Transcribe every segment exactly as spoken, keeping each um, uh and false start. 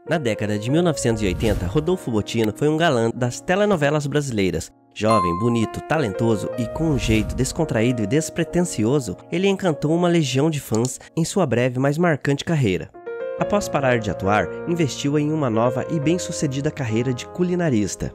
Na década de mil novecentos e oitenta, Rodolfo Botino foi um galã das telenovelas brasileiras. Jovem, bonito, talentoso e com um jeito descontraído e despretensioso, ele encantou uma legião de fãs em sua breve mas marcante carreira. Após parar de atuar, investiu em uma nova e bem-sucedida carreira de culinarista.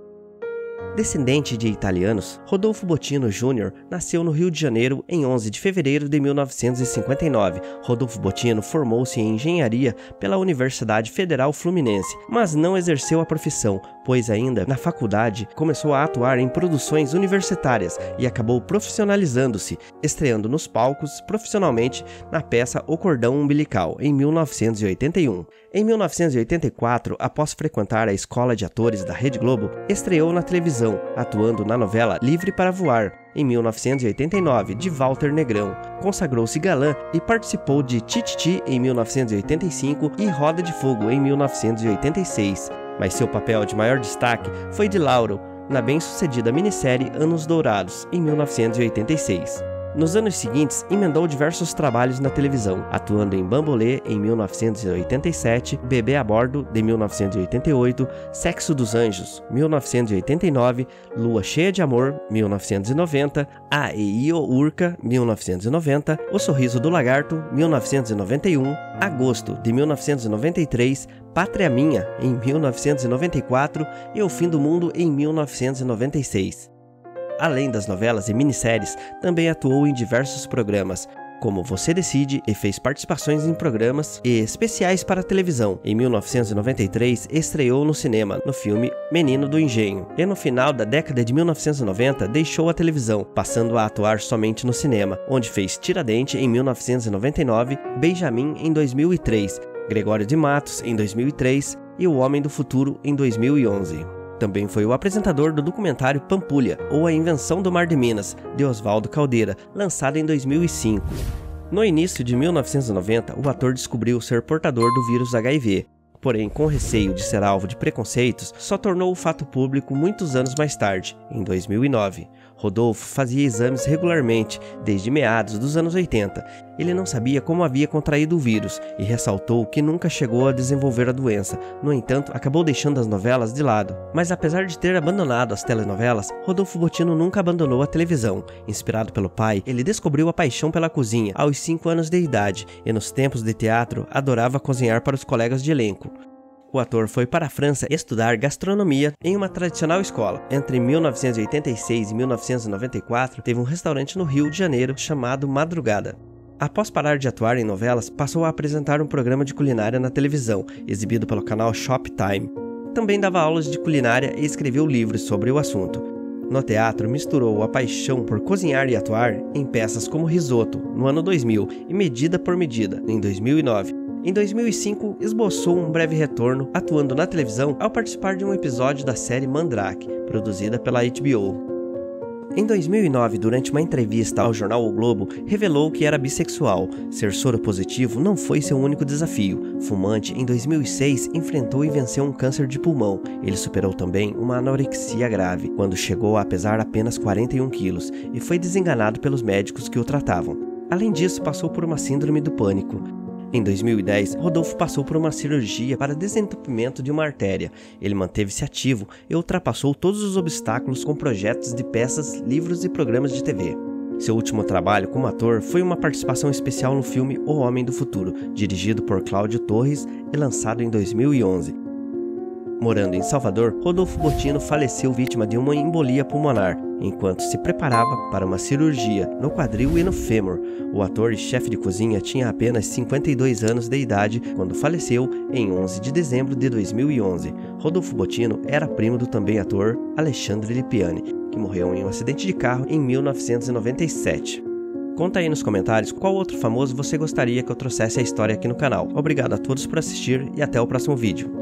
Descendente de italianos, Rodolfo Botino Júnior nasceu no Rio de Janeiro em onze de fevereiro de mil novecentos e cinquenta e nove. Rodolfo Botino formou-se em engenharia pela Universidade Federal Fluminense, mas não exerceu a profissão, pois ainda na faculdade começou a atuar em produções universitárias e acabou profissionalizando-se, estreando nos palcos profissionalmente na peça O Cordão Umbilical, em mil novecentos e oitenta e um. Em mil novecentos e oitenta e quatro, após frequentar a Escola de Atores da Rede Globo, estreou na televisão, atuando na novela Livre para Voar, em mil novecentos e oitenta e nove, de Walter Negrão. Consagrou-se galã e participou de Tititi em mil novecentos e oitenta e cinco e Roda de Fogo em mil novecentos e oitenta e seis. Mas seu papel de maior destaque foi de Lauro, na bem-sucedida minissérie Anos Dourados, em mil novecentos e oitenta e seis. Nos anos seguintes, emendou diversos trabalhos na televisão, atuando em Bambolê em mil novecentos e oitenta e sete, Bebê a Bordo de mil novecentos e oitenta e oito, Sexo dos Anjos mil novecentos e oitenta e nove, Lua Cheia de Amor mil novecentos e noventa, A e Io Urca mil novecentos e noventa, O Sorriso do Lagarto mil novecentos e noventa e um, Agosto de mil novecentos e noventa e três, Pátria Minha em mil novecentos e noventa e quatro e O Fim do Mundo em mil novecentos e noventa e seis. Além das novelas e minisséries, também atuou em diversos programas, como Você Decide, e fez participações em programas e especiais para a televisão. Em mil novecentos e noventa e três, estreou no cinema, no filme Menino do Engenho, e no final da década de mil novecentos e noventa deixou a televisão, passando a atuar somente no cinema, onde fez Tiradentes em mil novecentos e noventa e nove, Benjamin em dois mil e três, Gregório de Matos em dois mil e três e O Homem do Futuro em dois mil e onze. Também foi o apresentador do documentário Pampulha, ou A Invenção do Mar de Minas, de Oswaldo Caldeira, lançado em dois mil e cinco. No início de mil novecentos e noventa, o ator descobriu ser portador do vírus H I V. Porém, com receio de ser alvo de preconceitos, só tornou o fato público muitos anos mais tarde, em dois mil e nove. Rodolfo fazia exames regularmente, desde meados dos anos oitenta. Ele não sabia como havia contraído o vírus e ressaltou que nunca chegou a desenvolver a doença. No entanto, acabou deixando as novelas de lado. Mas apesar de ter abandonado as telenovelas, Rodolfo Botino nunca abandonou a televisão. Inspirado pelo pai, ele descobriu a paixão pela cozinha aos cinco anos de idade e nos tempos de teatro adorava cozinhar para os colegas de elenco. O ator foi para a França estudar gastronomia em uma tradicional escola. Entre mil novecentos e oitenta e seis e mil novecentos e noventa e quatro, teve um restaurante no Rio de Janeiro chamado Madrugada. Após parar de atuar em novelas, passou a apresentar um programa de culinária na televisão, exibido pelo canal Shoptime. Também dava aulas de culinária e escreveu livros sobre o assunto. No teatro, misturou a paixão por cozinhar e atuar em peças como Risoto, no ano dois mil, e Medida por Medida, em dois mil e nove. Em dois mil e cinco, esboçou um breve retorno, atuando na televisão ao participar de um episódio da série Mandrake, produzida pela H B O. Em dois mil e nove, durante uma entrevista ao jornal O Globo, revelou que era bissexual. Ser soropositivo não foi seu único desafio. Fumante, em dois mil e seis, enfrentou e venceu um câncer de pulmão. Ele superou também uma anorexia grave, quando chegou a pesar apenas quarenta e um quilos, e foi desenganado pelos médicos que o tratavam. Além disso, passou por uma síndrome do pânico. Em dois mil e dez, Rodolfo passou por uma cirurgia para desentupimento de uma artéria. Ele manteve-se ativo e ultrapassou todos os obstáculos com projetos de peças, livros e programas de T V. Seu último trabalho como ator foi uma participação especial no filme O Homem do Futuro, dirigido por Cláudio Torres e lançado em dois mil e onze. Morando em Salvador, Rodolfo Botino faleceu vítima de uma embolia pulmonar, enquanto se preparava para uma cirurgia no quadril e no fêmur. O ator e chefe de cozinha tinha apenas cinquenta e dois anos de idade quando faleceu em onze de dezembro de dois mil e onze. Rodolfo Botino era primo do também ator Alexandre Lipiani, que morreu em um acidente de carro em mil novecentos e noventa e sete. Conta aí nos comentários qual outro famoso você gostaria que eu trouxesse a história aqui no canal. Obrigado a todos por assistir e até o próximo vídeo.